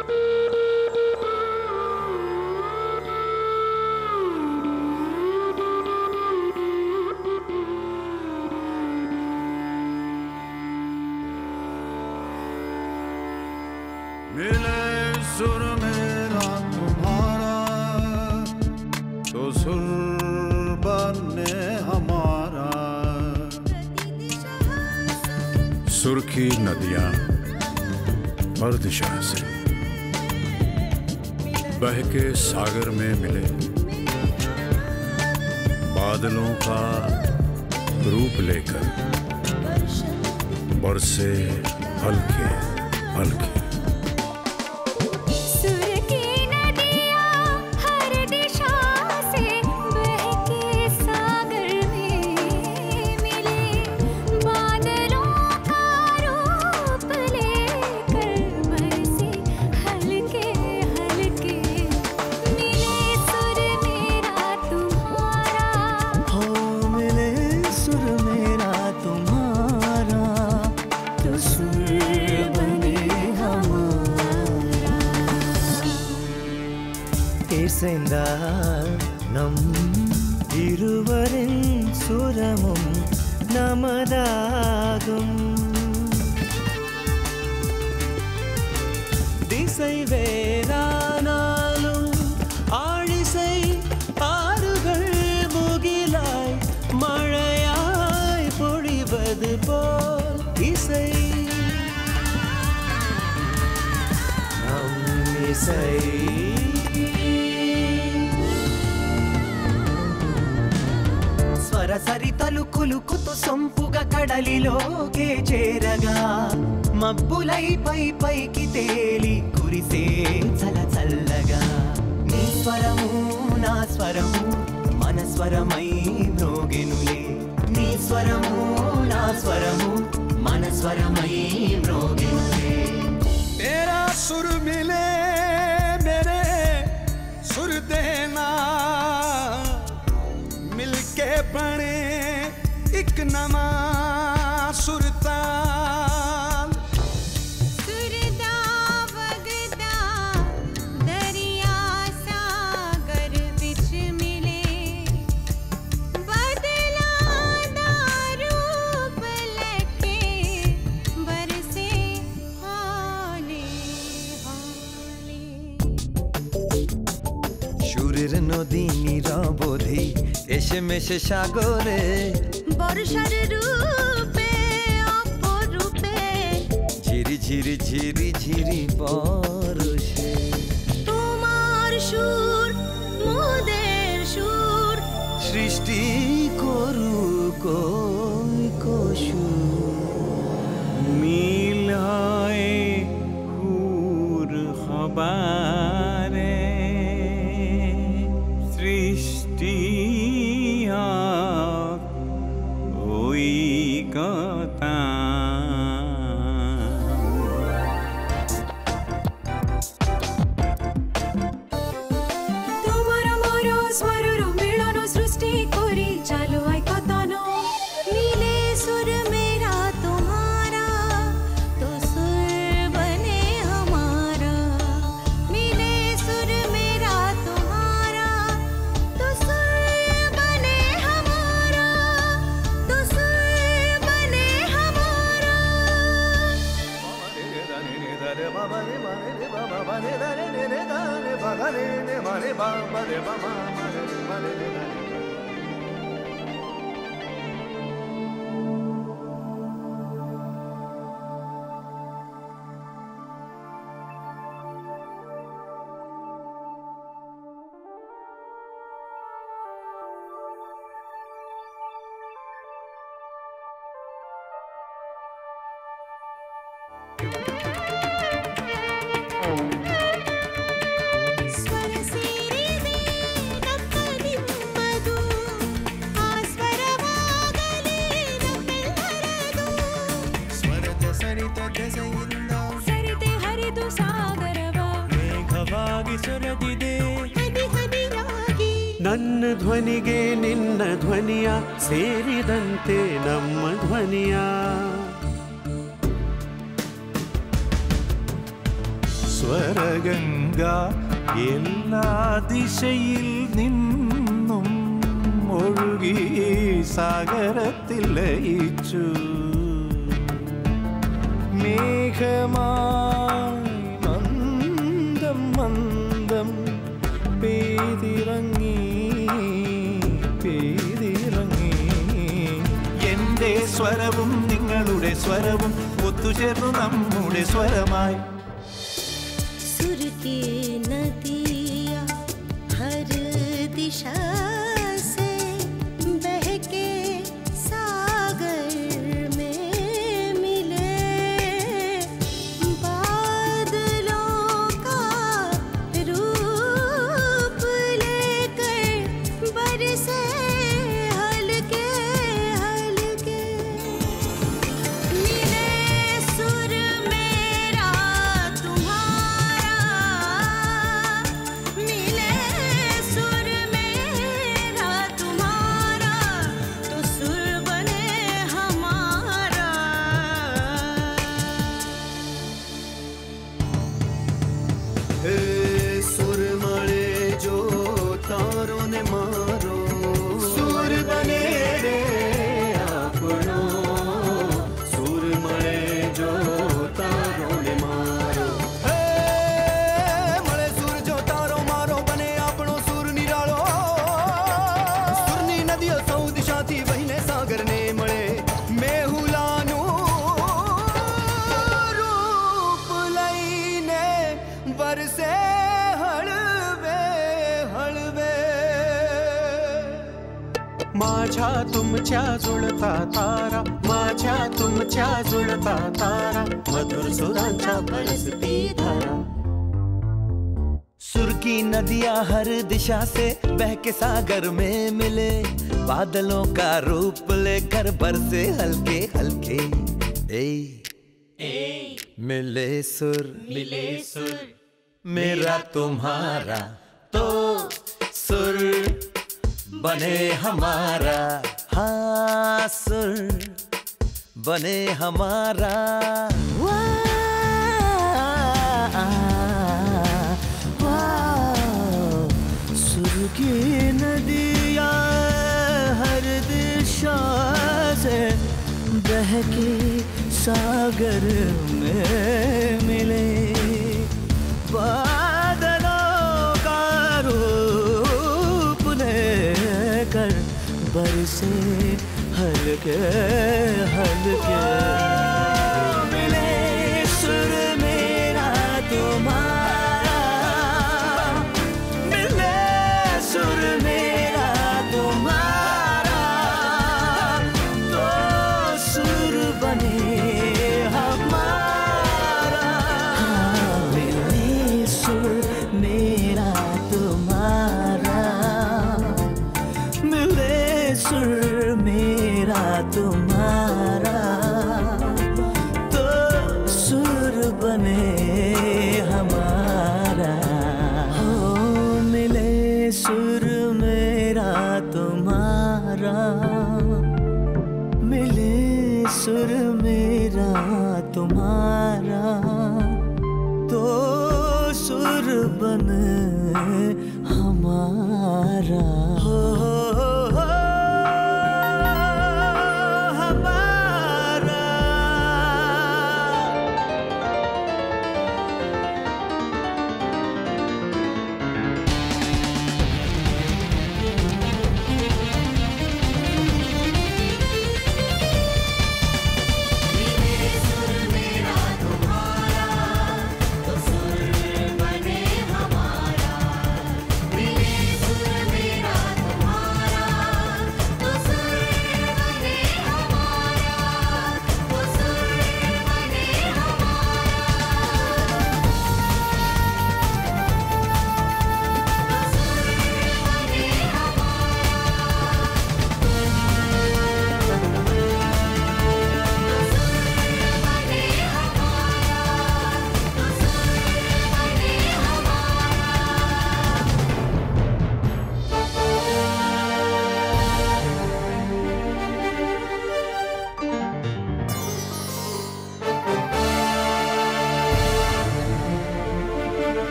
मिले सुर मेरा तुम्हारा तो सुर बने हमारा। सुर की नदियां हर दिशा से बह के सागर में मिले, बादलों का रूप लेकर बरसे हल्के हल्के। நம் இருவரின் சுரமும் நமதாகும். திசை வேறானாலும் ஆழிசை ஆறுகள் முகிலாய் மழையாய் பொழிவது போல் இசை நம் இசை. సరితలు కులుకుతూ సొంపుగా కడలిలోకే చేరగా మబ్బులై పైకి తేలి కురిసే చల చల్లగా. నీ స్వరము నా స్వరము మన స్వరమై మ్రోగెనులే. నీ స్వరము నా స్వరము మన స్వరమై మ్రోగెనులే. तेरा सुर मिले मेरे सुर देना, मिलके बने एक नवा सुरताल. सुरदा वगदा दरिया सागर बिच मिले, बदला दा रूप लेके बरसे हाले हाले. সুরের নদী নীরবধি এসে মেশে সাগরে বর্ষার রূপে অপরূপে ঝিরি ঝিরি ঝিরি ঝিরি বর্ষে. তোমার সুর মোদের সুর সৃষ্টি করুক সুর মিলায় হুর খবরে সৃষ্টি ওই কথা. তোমার আমার স্বরর মিলন সৃষ্টি করি চালু আই কতন. মিলে সুর মেরা তোমারা তো সুর বনে हमारा. मिले सुर मेरा तुम्हारा तो सुर बने हमारा, तो सुर बने हमारा. स्वर सीरिदे नक्कदिम्मदु आ स्वरवागले नप्पेल्लरदु. ಸ್ವರದ ಸರಿತ ದೆಸೆಯಿಂದ ಸರಿತೆ ಹರಿದು ಸಾಗರವ ಮೇಘವಾಗಿ ಸುರದಿದೆ ಹನಿ ಹನಿಯಾಗಿ. ನನ್ನ ಧ್ವನಿಗೆ ನಿನ್ನ ಧ್ವನಿಯ ಸೇರಿದಂತೆ ನಮ್ಮ ಧ್ವನಿಯ. സ്വരഗംഗ എല്ലാ ദിശയിൽ നിന്നും ഒഴുകി സാഗരത്തിൽ ലയിച്ചു. മേഘമായി മന്ദം മന്ദം പെയ്തിറങ്ങി പെയ്തിറങ്ങി. എന്റെ സ്വരവും നിങ്ങളുടെ സ്വരവും ഒത്തുചേർന്നു നമ്മുടെ സ്വരമായി. सुर की नदियाँ हर दिशा से बहके सागर में मिले. बादलों का रूप लेकर बरसे हल्के हल्के. मिले सुर मेरा तुम्हारा, मिले सुर मेरा तुम्हारा, तो सुर बने हमारा. सुर मळे जो तारों ने मारो, सुर बने रे आपनो. सुर मळे जो तारों ने मारो, मळे सुर जो तारो मारो बने आपनो सुर निराळो. सुरनी नदियो सौ दिशाथी वहीने सागर ने मळे. मेहुलाનું रूप લઈને વરસે હળવે હળવે. माझ्या तुमच्या जुळता तारा, माझ्या तुमच्या जुळता तारा, मधुर सुरांच्या बरसती धारा. सुर की नदियाँ हर दिशा से बह के सागर में मिले. बादलों का रूप लेकर बरसे हल्के हल्के. मिले सुर मेरा तुम्हारा, तो सुर बने हमारा. हाँ सुर बने हमारा. सुर की नदियाँ हर दिशा से बह के सागर में मिले. बादलों का रूप लेकर बरसे हल्के हल्के. मिले सुर मेरा तुम्हारा, मिले सुर मेरा तुम्हारा, तो सुर बने हमारा. मिले सुर मेरा तुम्हारा, मिले सुर मेरा तुम्हारा, तो सुर बने हमारा. हो मिले सुर मेरा तुम्हारा, मिले सुर मेरा तुम्हारा, तो सुर बने